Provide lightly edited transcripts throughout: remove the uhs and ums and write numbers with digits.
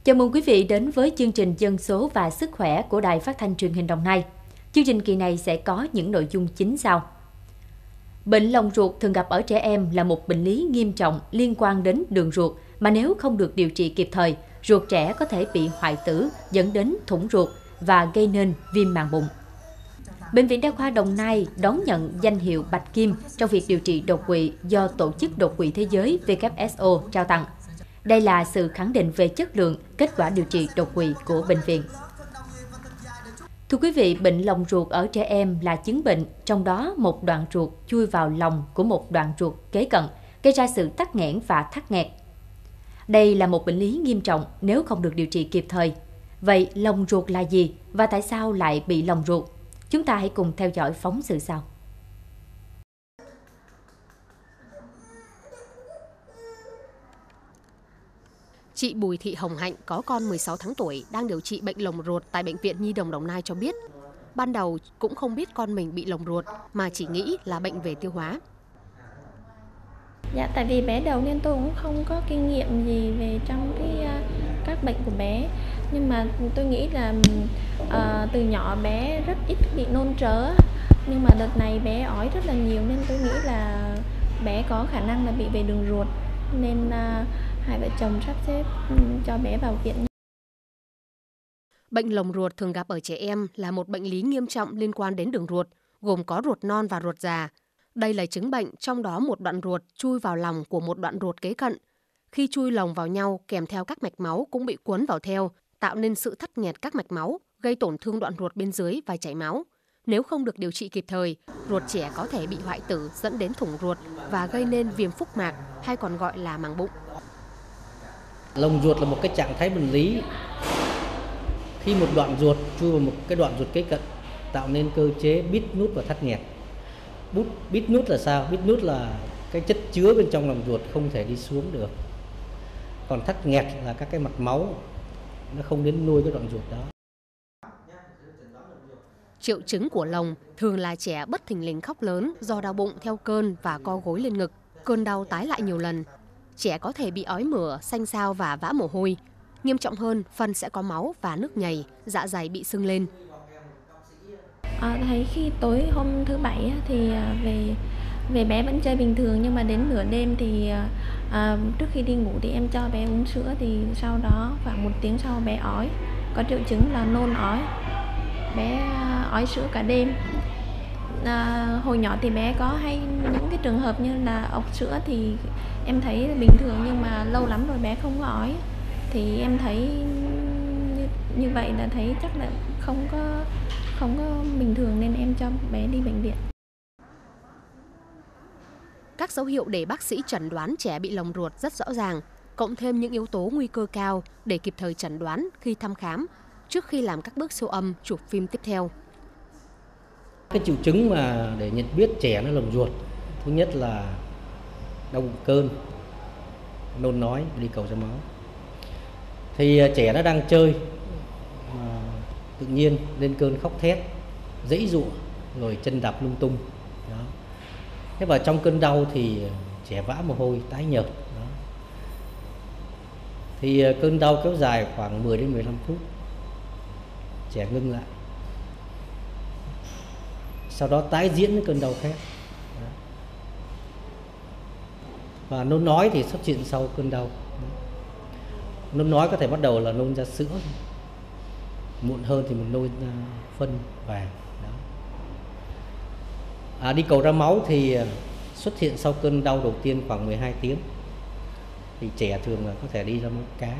Chào mừng quý vị đến với chương trình Dân số và Sức khỏe của Đài Phát thanh Truyền hình Đồng Nai. Chương trình kỳ này sẽ có những nội dung chính sau. Bệnh lồng ruột thường gặp ở trẻ em là một bệnh lý nghiêm trọng liên quan đến đường ruột mà nếu không được điều trị kịp thời, ruột trẻ có thể bị hoại tử dẫn đến thủng ruột và gây nên viêm màng bụng. Bệnh viện Đa khoa Đồng Nai đón nhận danh hiệu Bạch Kim trong việc điều trị đột quỵ do Tổ chức Đột quỵ Thế giới WHO trao tặng. Đây là sự khẳng định về chất lượng, kết quả điều trị đột quỵ của bệnh viện. Thưa quý vị, bệnh lồng ruột ở trẻ em là chứng bệnh, trong đó một đoạn ruột chui vào lòng của một đoạn ruột kế cận, gây ra sự tắc nghẽn và thắt nghẹt. Đây là một bệnh lý nghiêm trọng nếu không được điều trị kịp thời. Vậy lồng ruột là gì và tại sao lại bị lồng ruột? Chúng ta hãy cùng theo dõi phóng sự sau. Chị Bùi Thị Hồng Hạnh có con 16 tháng tuổi đang điều trị bệnh lồng ruột tại Bệnh viện Nhi đồng Đồng Nai cho biết, ban đầu cũng không biết con mình bị lồng ruột mà chỉ nghĩ là bệnh về tiêu hóa. Dạ, tại vì bé đầu nên tôi cũng không có kinh nghiệm gì về trong các bệnh của bé. Nhưng mà tôi nghĩ là từ nhỏ bé rất ít bị nôn trớ. Nhưng mà đợt này bé ói rất là nhiều nên tôi nghĩ là bé có khả năng là bị về đường ruột. Nên hai vợ chồng sắp xếp cho bé vào viện. Bệnh lồng ruột thường gặp ở trẻ em là một bệnh lý nghiêm trọng liên quan đến đường ruột, gồm có ruột non và ruột già. Đây là chứng bệnh trong đó một đoạn ruột chui vào lòng của một đoạn ruột kế cận. Khi chui lồng vào nhau kèm theo các mạch máu cũng bị cuốn vào theo, tạo nên sự thắt nghẹt các mạch máu, gây tổn thương đoạn ruột bên dưới và chảy máu. Nếu không được điều trị kịp thời, ruột trẻ có thể bị hoại tử dẫn đến thủng ruột và gây nên viêm phúc mạc hay còn gọi là màng bụng. Lồng ruột là một cái trạng thái bệnh lý khi một đoạn ruột chui vào một cái đoạn ruột kế cận, tạo nên cơ chế bít nút và thắt nghẹt. Bít nút là sao? Bít nút là cái chất chứa bên trong lòng ruột không thể đi xuống được. Còn thắt nghẹt là các cái mạch máu nó không đến nuôi cái đoạn ruột đó. Triệu chứng của lồng thường là trẻ bất thình lình khóc lớn do đau bụng theo cơn và co gối lên ngực. Cơn đau tái lại nhiều lần. Trẻ có thể bị ói mửa, xanh xao và vã mồ hôi. Nghiêm trọng hơn, phân sẽ có máu và nước nhầy, dạ dày bị sưng lên. Thấy khi tối hôm thứ Bảy thì về bé vẫn chơi bình thường, nhưng mà đến nửa đêm thì trước khi đi ngủ thì em cho bé uống sữa, thì sau đó khoảng 1 tiếng sau bé ói, có triệu chứng là nôn ói, bé ói sữa cả đêm. Hồi nhỏ thì bé có hay những cái trường hợp như là ọc sữa thì em thấy bình thường, nhưng mà lâu lắm rồi bé không có ói thì em thấy như vậy là thấy chắc là không có bình thường nên em cho bé đi bệnh viện. Các dấu hiệu để bác sĩ chẩn đoán trẻ bị lồng ruột rất rõ ràng, cộng thêm những yếu tố nguy cơ cao để kịp thời chẩn đoán khi thăm khám trước khi làm các bước siêu âm, chụp phim tiếp theo. Cái triệu chứng mà để nhận biết trẻ nó lồng ruột, thứ nhất là đau bụng cơn, nôn nói, đi cầu ra máu. Thì trẻ nó đang chơi mà tự nhiên lên cơn khóc thét, giãy giụa, rồi chân đạp lung tung. Đó. Thế và trong cơn đau thì trẻ vã mồ hôi, tái nhợt. Đó. Thì cơn đau kéo dài khoảng 10 đến 15 phút, trẻ ngưng lại. Sau đó tái diễn cơn đau khác. Đó. Và nôn nói thì xuất hiện sau cơn đau. Đó. Nôn nói có thể bắt đầu là nôn ra sữa, muộn hơn thì mình nôn ra phân vàng. Đó. Đi cầu ra máu thì xuất hiện sau cơn đau đầu tiên khoảng 12 tiếng. Thì trẻ thường là có thể đi ra máu cá.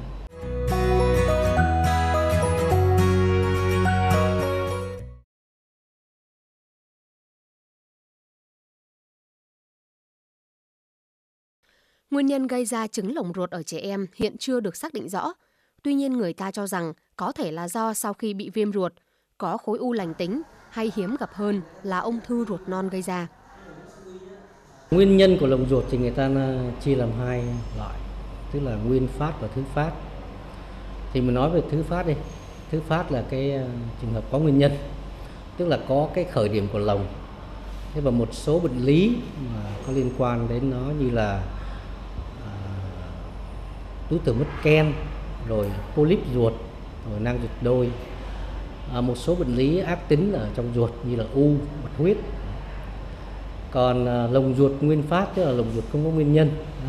Nguyên nhân gây ra chứng lồng ruột ở trẻ em hiện chưa được xác định rõ. Tuy nhiên người ta cho rằng có thể là do sau khi bị viêm ruột, có khối u lành tính hay hiếm gặp hơn là ung thư ruột non gây ra. Nguyên nhân của lồng ruột thì người ta chia làm 2 loại, tức là nguyên phát và thứ phát. Thì mình nói về thứ phát đi. Thứ phát là cái trường hợp có nguyên nhân, tức là có cái khởi điểm của lồng. Thế và một số bệnh lý mà có liên quan đến nó như là túi thừa mất ken, rồi polyp ruột, rồi nang ruột đôi, một số bệnh lý ác tính ở trong ruột như là u, bạch huyết. Còn lồng ruột nguyên phát, tức là lồng ruột không có nguyên nhân đó,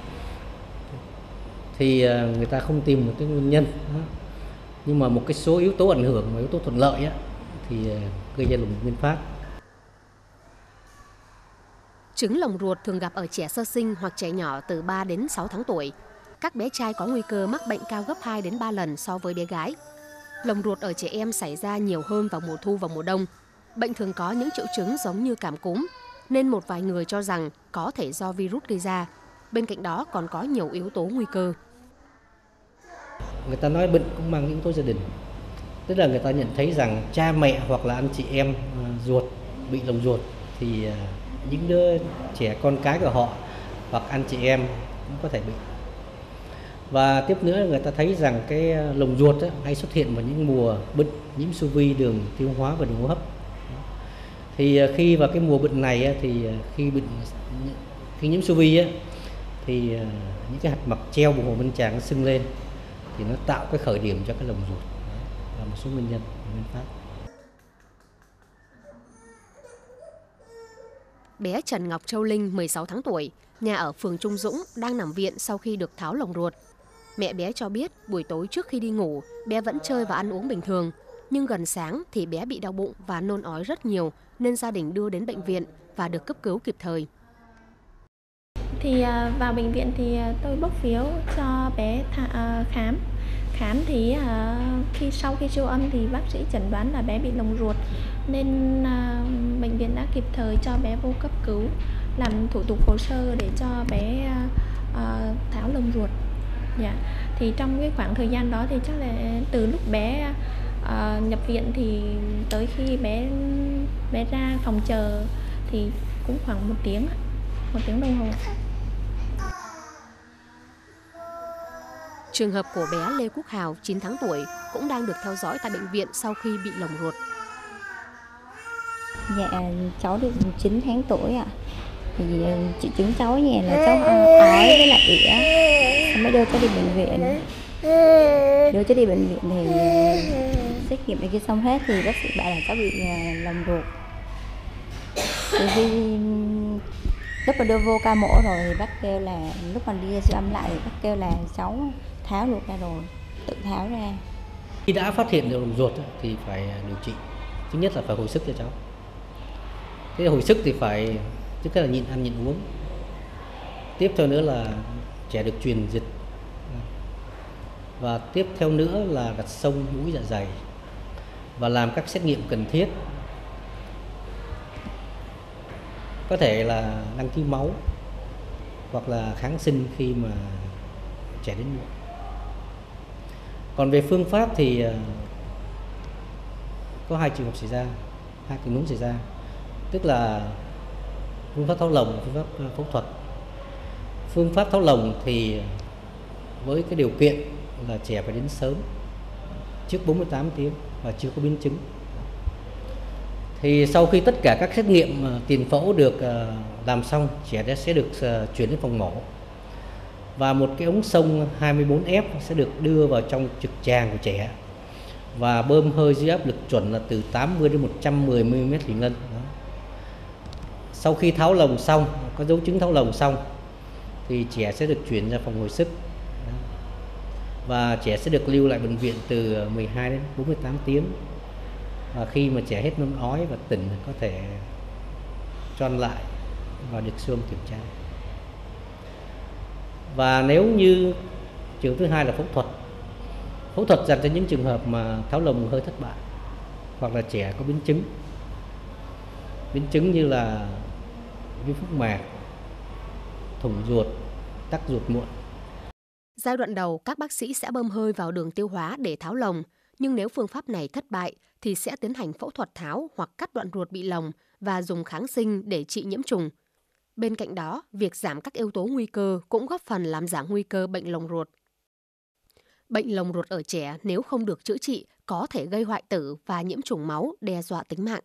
thì người ta không tìm được cái nguyên nhân đó. Nhưng mà một cái số yếu tố ảnh hưởng và yếu tố thuận lợi á, thì gây ra lồng ruột nguyên phát. Chứng lồng ruột thường gặp ở trẻ sơ sinh hoặc trẻ nhỏ từ 3 đến 6 tháng tuổi. Các bé trai có nguy cơ mắc bệnh cao gấp 2 đến 3 lần so với bé gái. Lồng ruột ở trẻ em xảy ra nhiều hơn vào mùa thu và mùa đông. Bệnh thường có những triệu chứng giống như cảm cúm, nên một vài người cho rằng có thể do virus gây ra. Bên cạnh đó còn có nhiều yếu tố nguy cơ. Người ta nói bệnh cũng mang yếu tố gia đình. Tức là người ta nhận thấy rằng cha mẹ hoặc là anh chị em ruột bị lồng ruột thì những đứa trẻ con cái của họ hoặc anh chị em cũng có thể bị. Và tiếp nữa người ta thấy rằng cái lồng ruột hay xuất hiện vào những mùa bệnh nhiễm xu vi đường tiêu hóa và đường hô hấp. Thì khi vào cái mùa bệnh này thì khi nhiễm xu vi thì những cái hạt mật treo vùng hồ bên tràng nó sưng lên, thì nó tạo cái khởi điểm cho cái lồng ruột. Đó là một số nguyên nhân nguyên phát. Bé Trần Ngọc Châu Linh, 16 tháng tuổi, nhà ở phường Trung Dũng, đang nằm viện sau khi được tháo lồng ruột. Mẹ bé cho biết buổi tối trước khi đi ngủ, bé vẫn chơi và ăn uống bình thường. Nhưng gần sáng thì bé bị đau bụng và nôn ói rất nhiều, nên gia đình đưa đến bệnh viện và được cấp cứu kịp thời. Thì vào bệnh viện thì tôi bốc phiếu cho bé khám. Khám thì sau khi siêu âm thì bác sĩ chẩn đoán là bé bị lồng ruột, nên bệnh viện đã kịp thời cho bé vô cấp cứu, làm thủ tục hồ sơ để cho bé tháo lồng ruột. Dạ. Thì trong cái khoảng thời gian đó thì chắc là từ lúc bé nhập viện thì tới khi bé ra phòng chờ thì cũng khoảng 1 tiếng đồng hồ. Trường hợp của bé Lê Quốc Hào, 9 tháng tuổi, cũng đang được theo dõi tại bệnh viện sau khi bị lồng ruột. Dạ, cháu được 9 tháng tuổi ạ. Thì triệu chứng cháu nhà là cháu ói với lại ỉa. Mới đưa cháu đi bệnh viện. Đưa cháu đi bệnh viện thì xét nghiệm này kia xong hết thì bác sĩ bảo là cháu bị lồng ruột. Từ khi lúc mà đưa vô ca mổ rồi thì bác kêu là lúc mà đi siêu âm lại thì bác kêu là cháu tháo ruột ra rồi, tự tháo ra. Khi đã phát hiện được lồng ruột thì phải điều trị. Thứ nhất là phải hồi sức cho cháu. Thế hồi sức thì phải trước hết là nhịn ăn nhịn uống. Tiếp theo nữa là trẻ được truyền dịch. Và tiếp theo nữa là đặt xông mũi dạ dày và làm các xét nghiệm cần thiết. Có thể là đăng ký máu hoặc là kháng sinh khi mà trẻ đến muộn. Còn về phương pháp thì có hai trường hợp xảy ra, hai tình huống xảy ra. Tức là phương pháp tháo lồng, phương pháp phẫu thuật. Phương pháp tháo lồng thì với cái điều kiện là trẻ phải đến sớm, trước 48 tiếng và chưa có biến chứng. Thì sau khi tất cả các xét nghiệm tiền phẫu được làm xong, trẻ sẽ được chuyển đến phòng mổ. Và một cái ống xông 24F sẽ được đưa vào trong trực tràng của trẻ và bơm hơi dưới áp lực chuẩn là từ 80 đến 110 mm thủy ngân. Sau khi tháo lồng xong, có dấu chứng tháo lồng xong thì trẻ sẽ được chuyển ra phòng hồi sức. Và trẻ sẽ được lưu lại bệnh viện từ 12 đến 48 tiếng. Và khi mà trẻ hết nôn ói và tỉnh có thể cho ăn lại và được siêu âm kiểm tra. Và nếu như trường thứ hai là phẫu thuật dành cho những trường hợp mà tháo lồng hơi thất bại hoặc là trẻ có biến chứng như là viêm phúc mạc, thủng ruột, tắc ruột muộn. Giai đoạn đầu, các bác sĩ sẽ bơm hơi vào đường tiêu hóa để tháo lồng, nhưng nếu phương pháp này thất bại thì sẽ tiến hành phẫu thuật tháo hoặc cắt đoạn ruột bị lồng và dùng kháng sinh để trị nhiễm trùng. Bên cạnh đó, việc giảm các yếu tố nguy cơ cũng góp phần làm giảm nguy cơ bệnh lồng ruột. Bệnh lồng ruột ở trẻ nếu không được chữa trị có thể gây hoại tử và nhiễm trùng máu, đe dọa tính mạng.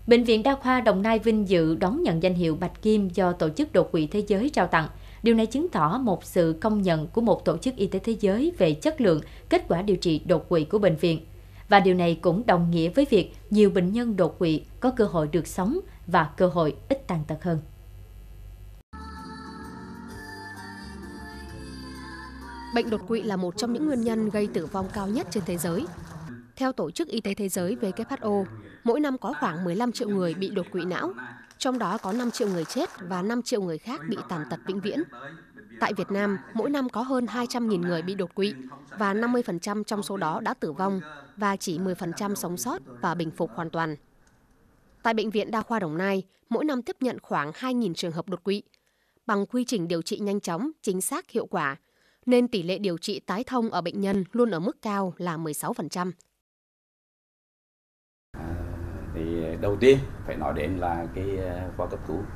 Bệnh viện Đa khoa Đồng Nai vinh dự đón nhận danh hiệu Bạch Kim do Tổ chức Đột quỵ Thế giới trao tặng. Điều này chứng tỏ một sự công nhận của một tổ chức y tế thế giới về chất lượng, kết quả điều trị đột quỵ của bệnh viện. Và điều này cũng đồng nghĩa với việc nhiều bệnh nhân đột quỵ có cơ hội được sống và cơ hội ít tàn tật hơn. Bệnh đột quỵ là một trong những nguyên nhân gây tử vong cao nhất trên thế giới. Theo Tổ chức Y tế Thế giới WHO, mỗi năm có khoảng 15 triệu người bị đột quỵ não, trong đó có 5 triệu người chết và 5 triệu người khác bị tàn tật vĩnh viễn. Tại Việt Nam, mỗi năm có hơn 200.000 người bị đột quỵ và 50% trong số đó đã tử vong và chỉ 10% sống sót và bình phục hoàn toàn. Tại Bệnh viện Đa khoa Đồng Nai, mỗi năm tiếp nhận khoảng 2.000 trường hợp đột quỵ. Bằng quy trình điều trị nhanh chóng, chính xác, hiệu quả, nên tỷ lệ điều trị tái thông ở bệnh nhân luôn ở mức cao là 16%. Thì đầu tiên phải nói đến là cái khoa cấp cứu,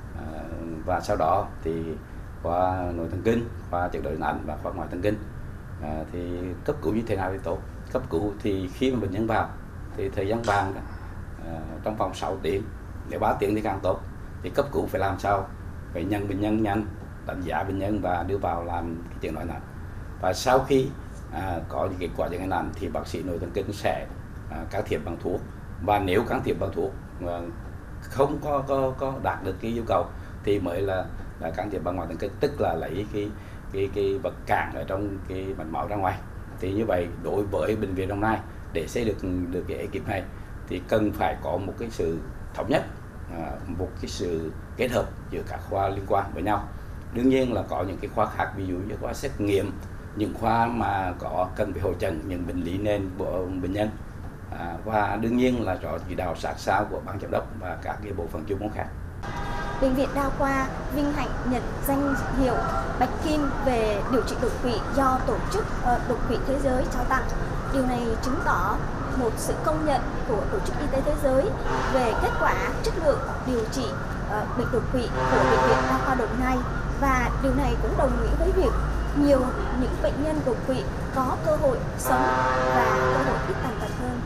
và sau đó thì khoa nội thần kinh, khoa chẩn đoán nặng và khoa ngoại thần kinh. Thì cấp cứu như thế nào thì tốt? Cấp cứu thì khi mà bệnh nhân vào thì thời gian vàng trong vòng 6 tiếng, nếu 3 tiếng thì càng tốt. Thì cấp cứu phải làm sao? Phải nhận bệnh nhân nhanh, đánh giá bệnh nhân và đưa vào làm cái chẩn đoán nặng. Và sau khi có những kết quả chẩn đoán nặng thì bác sĩ nội thần kinh sẽ can thiệp bằng thuốc. Và nếu can thiệp bằng thuốc không có đạt được cái yêu cầu thì mới là can thiệp bằng ngoại thần kinh, tức là lấy cái vật cản ở trong cái mạch máu ra ngoài. Thì như vậy đối với bệnh viện Đồng Nai để xây được cái ekip này thì cần phải có một cái sự thống nhất, một cái sự kết hợp giữa các khoa liên quan với nhau. Đương nhiên là có những cái khoa khác, ví dụ như khoa xét nghiệm, những khoa mà có cần phải hội trần những bệnh lý nền của bệnh nhân, và đương nhiên là có chỉ đạo sát sao của ban giám đốc và các cái bộ phận chuyên môn khác. Bệnh viện Đa khoa vinh hạnh nhận danh hiệu Bạch Kim về điều trị đột quỵ do Tổ chức Đột quỵ Thế giới trao tặng. Điều này chứng tỏ một sự công nhận của Tổ chức Y tế Thế giới về kết quả chất lượng điều trị bệnh đột quỵ của Bệnh viện Đa khoa Đồng Nai, và điều này cũng đồng nghĩa với việc nhiều những bệnh nhân đột quỵ có cơ hội sống và cơ hội ít tàn tật hơn.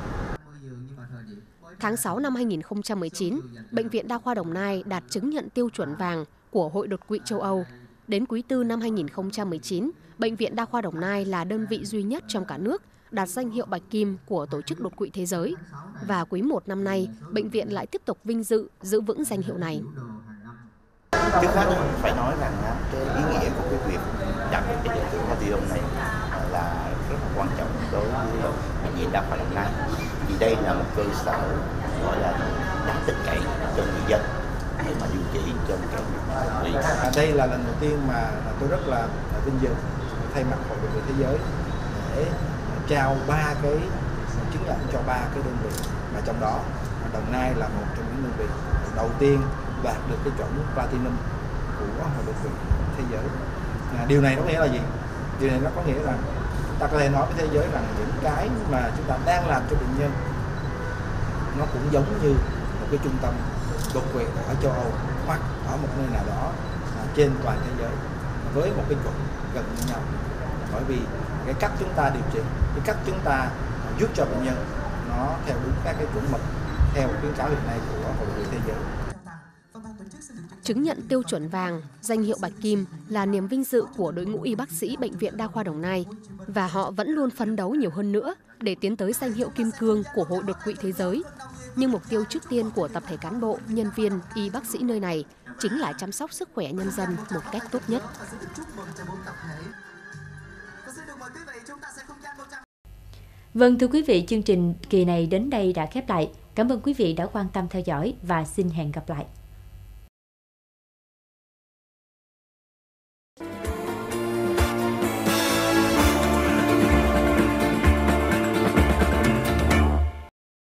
Tháng 6 năm 2019, Bệnh viện Đa khoa Đồng Nai đạt chứng nhận tiêu chuẩn vàng của Hội đột quỵ châu Âu. Đến quý 4 năm 2019, Bệnh viện Đa khoa Đồng Nai là đơn vị duy nhất trong cả nước đạt danh hiệu Bạch Kim của Tổ chức Đột quỵ Thế giới. Và quý 1 năm nay, bệnh viện lại tiếp tục vinh dự giữ vững danh hiệu này. Trước hết phải nói rằng cái ý nghĩa của cái việc đạt được cái giải thưởng Platinum này là rất là quan trọng đối với Bệnh viện Đa khoa Đồng Nai, vì đây là một cơ sở gọi là đáng tin cậy cho người dân để mà điều trị cho một cái. Đây là lần đầu tiên mà tôi rất là vinh dự thay mặt Hội đột quỵ Thế giới để trao 3 cái chứng nhận cho 3 cái đơn vị, và trong đó Đồng Nai là một trong những đơn vị đầu tiên đạt được cái chuẩn Platinum của Hội đột quỵ Thế giới. Điều này nó có nghĩa là gì? Điều này nó có nghĩa là ta có thể nói với thế giới rằng những cái mà chúng ta đang làm cho bệnh nhân nó cũng giống như một cái trung tâm đột quỵ ở châu Âu hoặc ở một nơi nào đó trên toàn thế giới với một cái chuẩn gần như nhau. Bởi vì cái cách chúng ta điều trị, cái cách chúng ta giúp cho bệnh nhân nó theo đúng các cái chuẩn mực theo khuyến cáo hiện nay của Hội đột quỵ Thế giới. Chứng nhận tiêu chuẩn vàng, danh hiệu Bạch Kim là niềm vinh dự của đội ngũ y bác sĩ Bệnh viện Đa khoa Đồng Nai, và họ vẫn luôn phấn đấu nhiều hơn nữa để tiến tới danh hiệu Kim Cương của Hội đột quỵ Thế giới. Nhưng mục tiêu trước tiên của tập thể cán bộ, nhân viên, y bác sĩ nơi này chính là chăm sóc sức khỏe nhân dân một cách tốt nhất. Vâng, thưa quý vị, chương trình kỳ này đến đây đã khép lại. Cảm ơn quý vị đã quan tâm theo dõi và xin hẹn gặp lại.